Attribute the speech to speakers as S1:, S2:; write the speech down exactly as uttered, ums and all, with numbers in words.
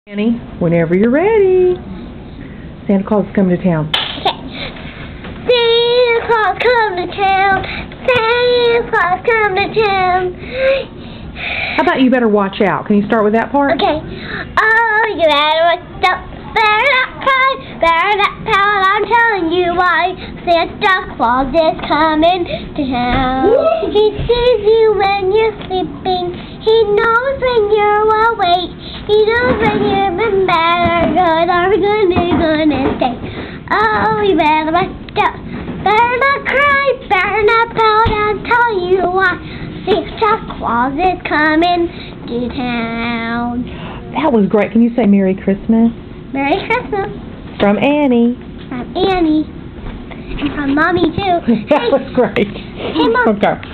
S1: Annie, whenever you're ready. Santa Claus is coming to town.
S2: Okay. Santa Claus coming to town. Santa Claus coming to town.
S1: How about you better watch out? Can you start with that part?
S2: Okay. Oh, you better watch out. Better not cry. Better not pout. I'm telling you why. Santa Claus is coming to town. He sees you when you're sleeping. He knows when you're awake. He knows when you're in bed or good or gonna, gonna stay. Oh, you better watch out. Better not cry. Better not pout. I'll tell you why. Santa Claus is coming to town.
S1: That was great. Can you say Merry Christmas?
S2: Merry Christmas.
S1: From Annie.
S2: From Annie. And from Mommy, too.
S1: That was great.
S2: Hey, Mom.
S1: Okay.